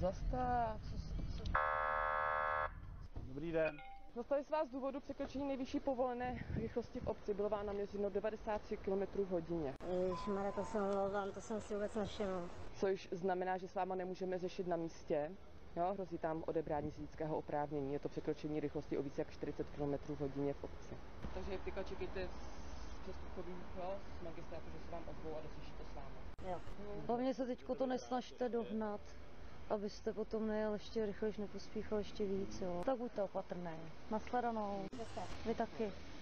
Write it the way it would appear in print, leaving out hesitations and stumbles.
Zastav. Dobrý den. Dostali jsme vás z důvodu překročení nejvyšší povolené rychlosti v obci. Bylo vám naměřeno 93 km v hodině. Ježišmarja, to jsem omlouvám, to jsem si vůbec nevšiml. Což znamená, že s váma nemůžeme řešit na místě. Jo, hrozí tam odebrání řidičského oprávnění. Je to překročení rychlosti o více jak 40 km v hodině v obci. Takže teďka čekejte přestupkový z magistrátu, že se vám ozvou a doslyší to s vámi. Jo. Hlavně se teďko to nesnažte dohnat, abyste potom nejel ještě rychle, než nepospíchal ještě víc, jo. Tak buďte opatrný. Nashledanou. Vy taky.